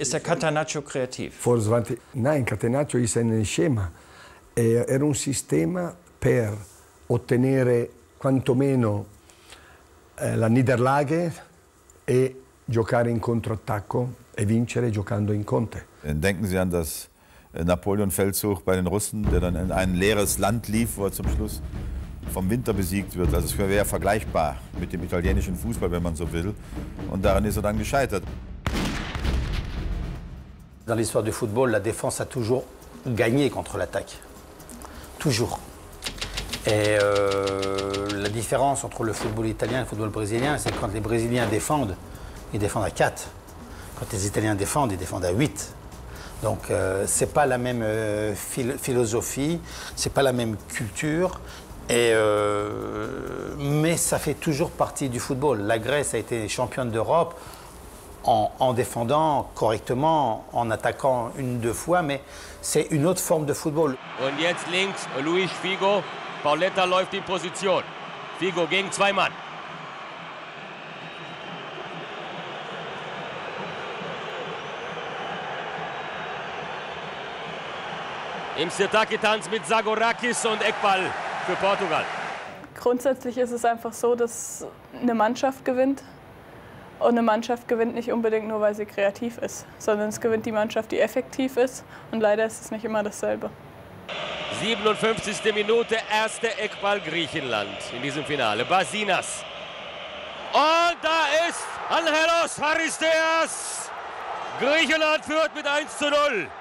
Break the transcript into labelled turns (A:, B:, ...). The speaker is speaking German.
A: Ist der Catenaccio kreativ?
B: Nein, Catenaccio ist ein Schema. Era un sistema per ottenere quantomeno la Niederlage e giocare in controattacco e vincere giocando in Conte.
C: Denken Sie an das Napoleon-Feldzug bei den Russen, der dann in ein leeres Land lief, wo er zum Schluss vom Winter besiegt wird. Also es wäre vergleichbar mit dem italienischen Fußball, wenn man so will. Und daran ist er dann gescheitert.
D: Dans l'histoire du football, la défense a toujours gagné contre l'attaque. Toujours. Et la différence entre le football italien et le football brésilien, c'est que quand les Brésiliens défendent, ils défendent à 4. Quand les Italiens défendent, ils défendent à 8. Donc c'est pas la même philosophie, c'est pas la même culture. Mais ça fait toujours partie du football. La Grèce a été championne d'Europe en défendant correctement, en attaquant une, deux fois, mais c'est une autre forme de football.
E: Und jetzt links Luis Figo. Pauletta läuft in Position. Figo gegen 2 Mann. Im Sirtaki-Tanz mit Zagorakis und Eckball für Portugal.
F: Grundsätzlich ist es einfach so, dass eine Mannschaft gewinnt. Und eine Mannschaft gewinnt nicht unbedingt nur, weil sie kreativ ist, sondern es gewinnt die Mannschaft, die effektiv ist. Und leider ist es nicht immer dasselbe.
E: 57. Minute, erster Eckball Griechenland in diesem Finale. Basinas. Und da ist Angelos Charisteas. Griechenland führt mit 1:0.